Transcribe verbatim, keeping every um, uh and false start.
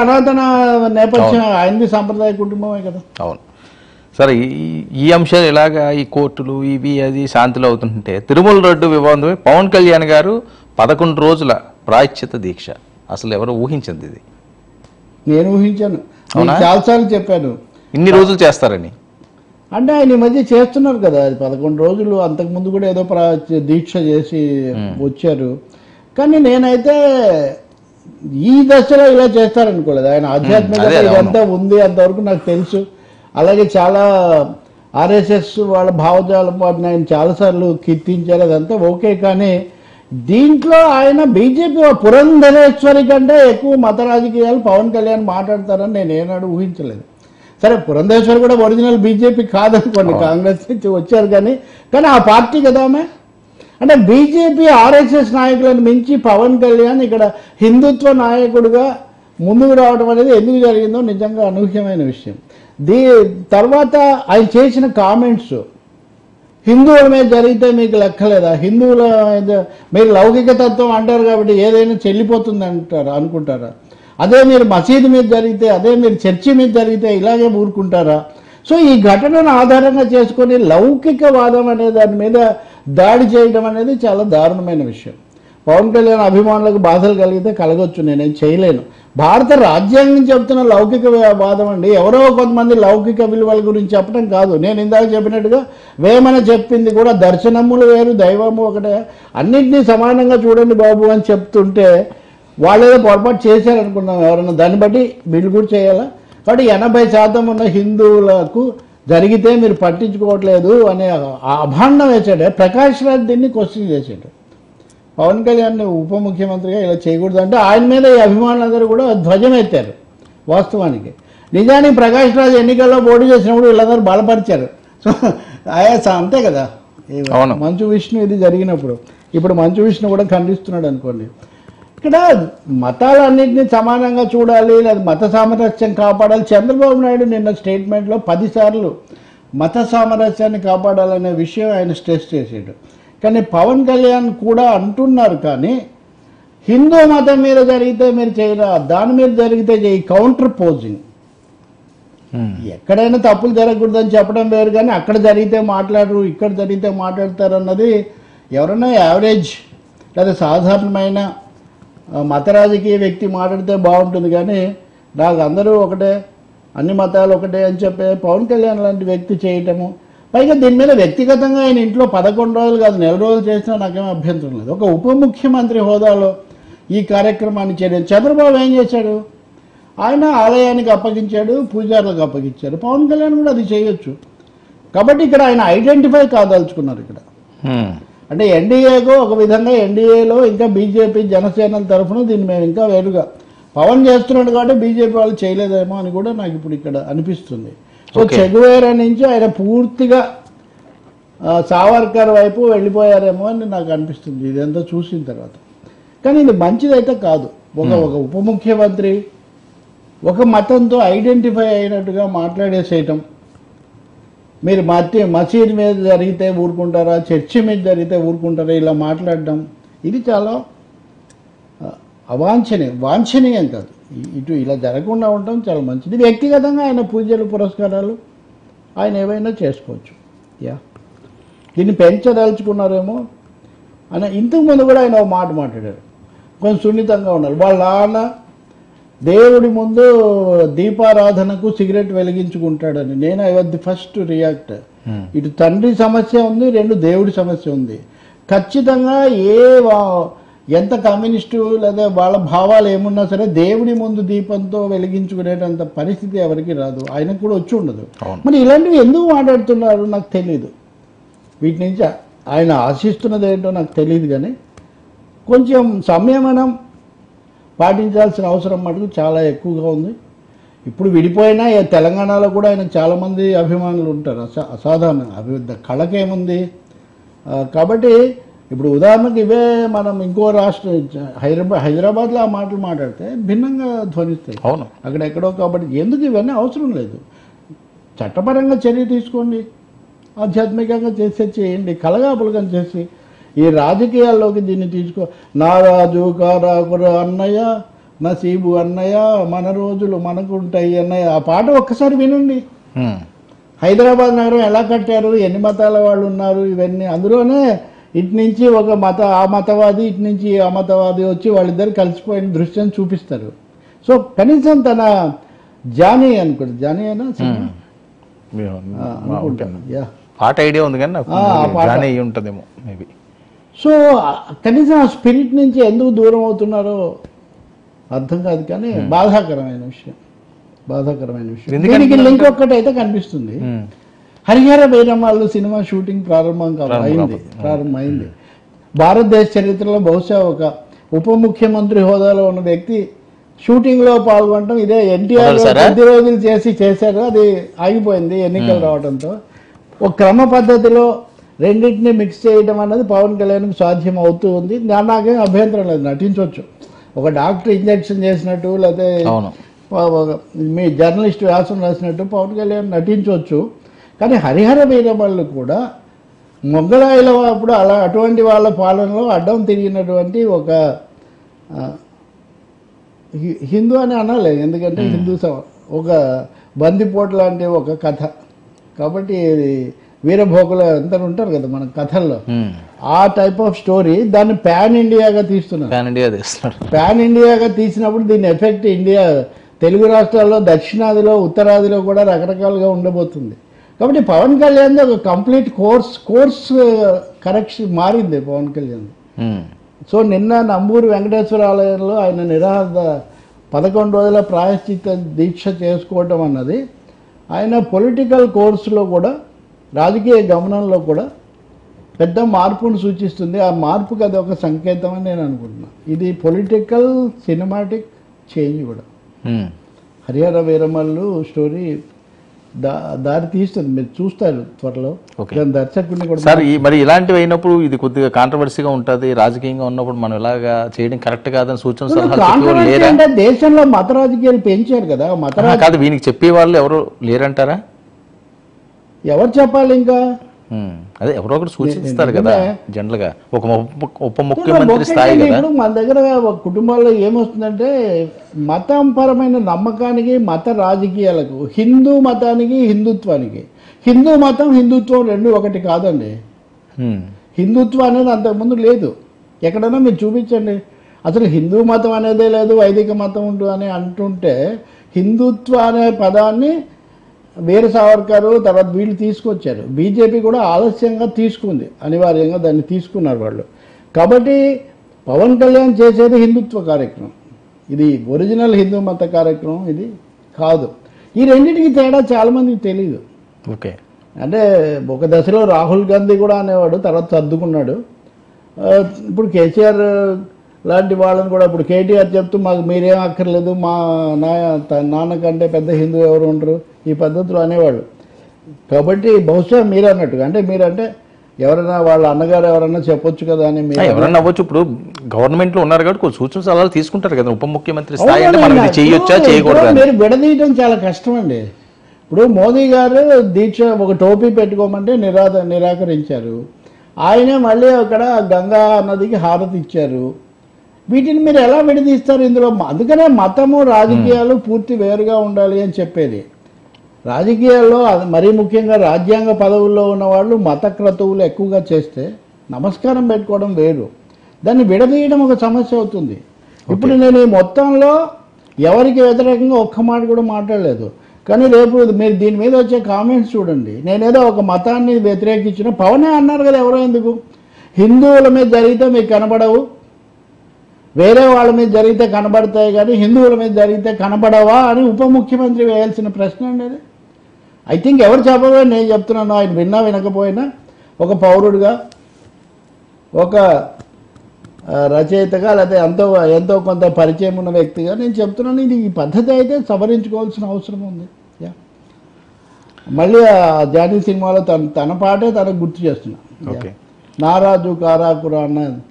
సనాతన నేపథ్యం, ఆయనది సాంప్రదాయ కుటుంబమే కదా. అవును. సరే, ఈ ఈ అంశాలు ఇలాగా ఈ కోర్టులు ఇవి అది శాంతిలో అవుతుంటే తిరుమల రోడ్డు వివాదమే పవన్ కళ్యాణ్ గారు పదకొండు రోజుల ప్రాయశ్చిత దీక్ష అసలు ఎవరు ఊహించింది ఇది? నేను ఊహించాను, చాలాసార్లు చెప్పాను ఇన్ని రోజులు చేస్తారని. అంటే ఆయన ఈ మధ్య చేస్తున్నారు కదా, అది పదకొండు రోజులు అంతకుముందు కూడా ఏదో ప్రా దీక్ష చేసి వచ్చారు. కానీ నేనైతే ఈ దశలో ఇలా చేస్తారనుకోలేదు. ఆయన ఆధ్యాత్మికత ఇదంతా ఉంది అంతవరకు నాకు తెలుసు. అలాగే చాలా ఆర్ఎస్ఎస్ వాళ్ళ భావజాలం వాటిని ఆయన చాలాసార్లు కీర్తించారు, అదంతా ఓకే. కానీ దీంట్లో ఆయన బీజేపీ పురంధరేశ్వరి కంటే ఎక్కువ మత రాజకీయాలు పవన్ కళ్యాణ్ మాట్లాడతారని నేను ఏనాడు ఊహించలేదు. సరే, పురంధరేశ్వరి కూడా ఒరిజినల్ బీజేపీ కాదనుకోండి, కాంగ్రెస్ నుంచి వచ్చారు. కానీ కానీ ఆ పార్టీ కదా ఆమె. అంటే బీజేపీ ఆర్ఎస్ఎస్ నాయకులను మించి పవన్ కళ్యాణ్ ఇక్కడ హిందుత్వ నాయకుడిగా ముందుకు రావడం అనేది ఎందుకు జరిగిందో నిజంగా అనూహ్యమైన విషయం. దీ తర్వాత ఆయన చేసిన కామెంట్స్, హిందువుల మీద జరిగితే మీకు లెక్కలేదా, హిందువుల మీరు లౌకిక తత్వం అంటారు కాబట్టి ఏదైనా చెల్లిపోతుంది అంటారా అనుకుంటారా, అదే మీరు మసీదు మీద జరిగితే, అదే మీరు చర్చి మీద జరిగితే ఇలాగే ఊరుకుంటారా? సో ఈ ఘటనను ఆధారంగా చేసుకొని లౌకికవాదం అనే దాని మీద దాడి చేయడం అనేది చాలా దారుణమైన విషయం. పవన్ కళ్యాణ్ అభిమానులకు బాధలు కలిగితే కలగొచ్చు, నేనేం చేయలేను. భారత రాజ్యాంగం చెప్తున్న లౌకిక వాదం అండి, ఎవరో కొంతమంది లౌకిక విలువల గురించి చెప్పడం కాదు. నేను ఇందాక చెప్పినట్టుగా వేమన చెప్పింది కూడా దర్శనములు వేరు దైవము ఒకటే, అన్నింటినీ సమానంగా చూడండి బాబు అని చెప్తుంటే వాళ్ళు ఏదో పొరపాటు చేశారనుకున్నాం ఎవరన్నా, దాన్ని బట్టి వీళ్ళు కూడా చేయాలా? కాబట్టి ఎనభై శాతం ఉన్న హిందువులకు జరిగితే మీరు పట్టించుకోవట్లేదు అనే అభాండం వేసాడే ప్రకాష్ రాజ్ దీన్ని క్వశ్చన్ చేసాడు. పవన్ కళ్యాణ్ ఉప ముఖ్యమంత్రిగా ఇలా చేయకూడదు అంటే ఆయన మీద ఈ అభిమానులందరూ కూడా ధ్వజం ఎత్తారు. వాస్తవానికి నిజానికి ప్రకాష్ రాజ్ ఎన్నికల్లో పోటీ చేసినప్పుడు వీళ్ళందరూ బలపరిచారు. సో ఆయా అంతే కదా, మంచు విష్ణు ఇది జరిగినప్పుడు. ఇప్పుడు మంచు విష్ణు కూడా ఖండిస్తున్నాడు అనుకోండి. ఇక్కడ మతాలన్నింటినీ సమానంగా చూడాలి, లేదా మత సామరస్యం కాపాడాలి. చంద్రబాబు నాయుడు నిన్న స్టేట్మెంట్లో పదిసార్లు మత సామరస్యాన్ని కాపాడాలనే విషయం ఆయన స్ట్రెస్ చేసాడు. కానీ పవన్ కళ్యాణ్ కూడా అంటున్నారు, కానీ హిందూ మతం మీద జరిగితే మీరు చేయరా, దాని మీద జరిగితే చేయి, కౌంటర్ పోజింగ్. ఎక్కడైనా తప్పులు జరగకూడదని చెప్పడం వేరు, కానీ అక్కడ జరిగితే మాట్లాడరు, ఇక్కడ జరిగితే మాట్లాడతారు అన్నది ఎవరైనా యావరేజ్ లేదా సాధారణమైన మత రాజకీయ వ్యక్తి మాట్లాడితే బాగుంటుంది. కానీ నాకు అందరూ ఒకటే, అన్ని మతాలు ఒకటే అని చెప్పే పవన్ కళ్యాణ్ లాంటి వ్యక్తి చేయటము, పైగా దీని మీద వ్యక్తిగతంగా ఆయన ఇంట్లో పదకొండు రోజులు కాదు నెల రోజులు చేసినా నాకేం అభ్యంతరం లేదు. ఒక ఉప ముఖ్యమంత్రి హోదాలో ఈ కార్యక్రమాన్ని చేయడం. చంద్రబాబు ఏం చేశాడు, ఆయన ఆలయానికి అప్పగించాడు, పూజారులకు అప్పగించారు. పవన్ కళ్యాణ్ కూడా అది చేయొచ్చు. కాబట్టి ఇక్కడ ఆయన ఐడెంటిఫై కాదలుచుకున్నారు ఇక్కడ. అంటే ఎన్డీఏకు ఒక విధంగా, ఎన్డీఏలో ఇంకా బీజేపీ జనసేన తరఫున దీన్ని మేము ఇంకా వేరుగా పవన్ చేస్తున్నాడు కాబట్టి బీజేపీ వాళ్ళు చేయలేదేమో అని కూడా నాకు ఇప్పుడు ఇక్కడ అనిపిస్తుంది. సో చెగువేరా నుంచి ఆయన పూర్తిగా సావర్కర్ వైపు వెళ్ళిపోయారేమో అని నాకు అనిపిస్తుంది ఇదంతా చూసిన తర్వాత. కానీ ఇది మంచిదైతే కాదు. ఒక ఒక ఉప ముఖ్యమంత్రి ఒక మతంతో ఐడెంటిఫై అయినట్టుగా మాట్లాడేసేయటం, మీరు మధ్య మసీద్ మీద జరిగితే ఊరుకుంటారా, చర్చి మీద జరిగితే ఊరుకుంటారా, ఇలా మాట్లాడడం ఇది చాలా అవాంఛనీయం, వాంఛనీయం కాదు. ఇటు ఇలా జరగకుండా ఉండటం చాలా మంచిది. వ్యక్తిగతంగా ఆయన పూజలు పురస్కారాలు ఆయన ఏవైనా చేసుకోవచ్చు. యా దీన్ని పెంచదలుచుకున్నారేమో అని ఇంతకుముందు కూడా ఆయన ఒక మాట మాట్లాడారు, కొంచెం సున్నితంగా ఉన్నారు. వాళ్ళ నాన్న దేవుడి ముందు దీపారాధనకు సిగరెట్ వెలిగించుకుంటాడని. నేను I was the first react. ఇటు తండ్రి సమస్య ఉంది, రెండు దేవుడి సమస్య ఉంది. ఖచ్చితంగా ఏ ఎంత కమ్యూనిస్టు లేదా వాళ్ళ భావాలు ఏమున్నా సరే దేవుడి ముందు దీపంతో వెలిగించుకునేటంత పరిస్థితి ఎవరికి రాదు, ఆయనకు కూడా వచ్చి ఉండదు. మరి ఇలాంటివి ఎందుకు మాట్లాడుతున్నారు నాకు తెలియదు. వీటి నుంచి ఆయన ఆశిస్తున్నది ఏంటో నాకు తెలియదు. కానీ కొంచెం సంయమనం పాటించాల్సిన అవసరం మటుకు చాలా ఎక్కువగా ఉంది. ఇప్పుడు విడిపోయినా తెలంగాణలో కూడా ఆయన చాలామంది అభిమానులు ఉంటారు. అసా అసాధారణ అభివృద్ధి కళకేముంది. కాబట్టి ఇప్పుడు ఉదాహరణకు ఇవే మనం ఇంకో రాష్ట్రం హైదరాబాద్ హైదరాబాద్లో ఆ మాటలు మాట్లాడితే భిన్నంగా ధ్వనిస్తాయి. అవును, అక్కడ ఎక్కడో. కాబట్టి ఎందుకు ఇవన్నీ అవసరం లేదు. చట్టపరంగా చర్య తీసుకోండి, ఆధ్యాత్మికంగా చేసే చేయండి, కలగాపులగం చేసి ఈ రాజకీయాల్లోకి దీన్ని తీసుకో. నా రాజు కారాకుర అన్నయ్య నసీబు అన్నయ్య మన రోజులు మనకుంటాయి అన్నయ్య, ఆ పాట ఒక్కసారి వినండి. ఉమ్. హైదరాబాద్ నగరం ఎలా కట్టారు, ఎన్ని మతాల వాళ్ళు ఉన్నారు, ఇవన్నీ అందులోనే ఇటు నుంచి ఒక మత ఆ మతవాది, ఇటు నుంచి ఆ మతవాది వచ్చి వాళ్ళిద్దరు కలిసిపోయిన దృశ్యం చూపిస్తారు. సో కనీసం తన జానీ అనుకోండి, జానీ అయినా సినిమా? ఆ, అనుకుంటాను. యా, పాట ఐడియా ఉంది కానీ నాకు ఆ, ఆ పాట. జానీ అయ్యి ఉంటుందేమో మేబీ. సో కనీసం ఆ స్పిరిట్ నుంచి ఎందుకు దూరం అవుతున్నారో అర్థం కాదు, కానీ బాధాకరమైన విషయం, బాధాకరమైన విషయం. ఎందుకంటే- దీనికి లింక్ ఒక్కటైతే కనిపిస్తుంది. ఉమ్. హరిహర వీరమల్లు సినిమా షూటింగ్ ప్రారంభం కాదు, అయింది, ప్రారంభమైంది. భారతదేశ చరిత్రలో బహుశా ఒక ఉప ముఖ్యమంత్రి హోదాలో ఉన్న వ్యక్తి షూటింగ్ లో పాల్గొనడం ఇదే. ఎన్టీఆర్ మొదటిసారా? కొద్ది రోజులు చేసి చేశారు, అది ఆగిపోయింది ఎన్నికలు రావడంతో. ఒక క్రమ పద్ధతిలో రెండింటిని మిక్స్ చేయడం అన్నది పవన్ కళ్యాణ్కి సాధ్యం అవుతూ ఉంది. నా- నాకేం అభ్యంతరం లేదు, నటించవచ్చు. ఒక డాక్టర్ ఇంజెక్షన్ చేసినట్టు, లేకపోతే అవును. ప- మీ జర్నలిస్ట్ వ్యాసం రాసినట్టు పవన్ కళ్యాణ్ నటించవచ్చు. కానీ హరిహర వీరమల్లు కూడా మొగ్గలాయల అప్పుడు అలా అటువంటి వాళ్ళ పాలనలో అడ్డం తిరిగినటువంటి ఒక ఆ, హి- హిందూ అని అనాలి, ఎందుకంటే హిందూ సమ- ఒక బందిపోటు లాంటి ఒక కథ. కాబట్టి ఇది వీరభోగులు అందరు ఉంటారు కదా మన కథల్లో, ఉమ్. ఆ టైప్ ఆఫ్ స్టోరీ దాన్ని ప్యాన్ ఇండియాగా తీస్తున్నారు. పాన్ ఇండియా తీస్తున్నాడు. ప్యాన్ ఇండియాగా తీసినప్పుడు దీని ఎఫెక్ట్ ఇండియా తెలుగు రాష్ట్రాల్లో, దక్షిణాదిలో, ఉత్తరాదిలో కూడా రకరకాలుగా ఉండబోతుంది. కాబట్టి పవన్ కళ్యాణ్ ఒక కంప్లీట్ కోర్స్ కోర్స్ కరెక్షన్ మారింది పవన్ కళ్యాణ్. ఉమ్. సో నిన్న నంబూరు వెంకటేశ్వర ఆలయంలో ఆయన నిరాహార పదకొండు రోజుల ప్రాయశ్చిత్త దీక్ష చేసుకోవటం అన్నది ఆయన పొలిటికల్ కోర్సులో కూడా, రాజకీయ గమనంలో కూడా పెద్ద మార్పును సూచిస్తుంది. ఆ మార్పుకి అది ఒక సంకేతం అని నేను అనుకుంటున్నాను. ఇది పొలిటికల్ సినిమాటిక్ చేంజ్ కూడా. ఉమ్. హరిహర వీరమల్లు స్టోరీ దా దారి తీస్తుంది, మీరు చూస్తారు త్వరలో. Okay. దాని దర్శకుడిని కూడా సార్ ఈ మరి ఇలాంటివి అయినప్పుడు ఇది కొద్దిగా కాంట్రవర్సీగా ఉంటుంది, రాజకీయంగా ఉన్నప్పుడు మనం ఇలాగా చేయడం కరెక్ట్ కాదని సూచన సలహాలు చెప్పేవాళ్ళు కాంట్రవర్సీ లేరా? అంటే దేశంలో మత రాజకీయాలు పెంచారు కదా, మత ఆహా, రాజ- కాదు వీనికి చెప్పే వాళ్ళు ఎవరు లేరంటారా? ఎవరు చెప్పాలి ఇంకా? ఉమ్. అదే ఎవరో ఒకటి సూచిస్తారు కదా నిజమే. జనరల్ గా ఒక ఉప- ఉప ముఖ్యమంత్రి స్థాయి ఒక్కొక్కటి కదా. ఇప్పుడు మన దగ్గర ఒక కుటుంబాల్లో ఏమొస్తుందంటే మతం పరమైన నమ్మకానికి, మత రాజకీయాలకు, హిందూ మతానికి, హిందుత్వానికి, హిందూ మతం హిందుత్వం రెండు ఒకటి కాదండి. ఉమ్. హిందుత్వం అనేది అంతకుముందు లేదు, ఎక్కడైనా మీరు చూపించండి. అసలు హిందూ మతం అనేదే లేదు, వైదిక మతం ఉంటు అని అంటుంటే హిందుత్వ అనే పదాన్ని వీర సావర్కర్ తర్వాత వీళ్ళు తీసుకొచ్చారు. బీజేపీ కూడా ఆలస్యంగా తీసుకుంది, అనివార్యంగా దాన్ని తీసుకున్నారు వాళ్ళు. కాబట్టి పవన్ కళ్యాణ్ చేసేది హిందుత్వ కార్యక్రమం, ఇది ఒరిజినల్ హిందూ మత కార్యక్రమం ఇది కాదు. ఈ రెండింటికి తేడా చాలామందికి తెలియదు. ఓకే. అంటే ఒక దశలో రాహుల్ గాంధీ కూడా అనేవాడు, తర్వాత సర్దుకున్నాడు. ఆ, ఇప్పుడు కేసీఆర్ లాంటి వాళ్ళని కూడా, ఇప్పుడు కేటీఆర్ చెప్తూ మాకు మీరేం అక్కర్లేదు, మా నా త- నాన్నకంటే పెద్ద హిందూ ఎవరు ఉండరు, ఈ పద్ధతిలో అనేవాళ్ళు. కాబట్టి బహుశా మీరు అన్నట్టుగా, అంటే మీరంటే ఎవరైనా వాళ్ళ అన్నగారు ఎవరన్నా చెప్పొచ్చు కదా అని మీరు ఎవరన్నా అవ్వచ్చు. ఇప్పుడు గవర్నమెంట్ లో ఉన్నారు కాబట్టి కొన్ని సూచన సలహాలు తీసుకుంటారు కదా ఉప ముఖ్యమంత్రి స్థాయి అంటే మనం ఇది చేయొచ్చా చేయకూడదా అని. మీరు విడదీయటం చాలా కష్టం అండి. ఇప్పుడు మోదీ గారు దీక్ష ఒక టోపీ పెట్టుకోమంటే నిరాద నిరాకరించారు. ఆయనే మళ్ళీ అక్కడ గంగా నదికి హారతి ఇచ్చారు. వీటిని మీరు ఎలా విడదీస్తారు ఇందులో? అందుకనే మతము రాజకీయాలు పూర్తి వేరుగా ఉండాలి అని చెప్పేది. రాజకీయాల్లో అది మరీ ముఖ్యంగా రాజ్యాంగ పదవుల్లో ఉన్న వాళ్ళు మత క్రతువులు ఎక్కువగా చేస్తే నమస్కారం పెట్టుకోవడం వేరు, దాన్ని విడదీయడం ఒక సమస్య అవుతుంది. ఇప్పుడు నేను ఈ మొత్తంలో ఎవరికి వ్యతిరేకంగా ఒక్క మాట కూడా మాట్లాడలేదు, కానీ రేపు మీరు దీని మీద వచ్చే కామెంట్స్ చూడండి. నేనేదో ఒక మతాన్ని వ్యతిరేకించిన, పవనే అన్నారు కదా, ఎవరో ఎందుకు హిందువుల మీద జరిగితే మీకు కనబడవు, వేరే వాళ్ళ మీద జరిగితే కనబడతాయి కానీ హిందువుల మీద జరిగితే కనబడవా అని ఉప ముఖ్యమంత్రి వేయాల్సిన ప్రశ్న అండి అది. ఐ థింక్ ఎవరు చెప్పబోయే నేను చెప్తున్నాను, ఆయన విన్నా వినకపోయినా ఒక పౌరుడిగా, ఒక ఆ, రచయితగా, లేకపోతే ఎంతో ఎంతో కొంత పరిచయం ఉన్న వ్యక్తిగా నేను చెప్తున్నాను, ఇది ఈ పద్ధతి అయితే సవరించుకోవాల్సిన అవసరం ఉంది. యా. మళ్ళీ ఆ జానీ సినిమాలో తన తన పాటే తనకు గుర్తు చేస్తున్నా. ఓకే. నారాజు కారాకురా అన్న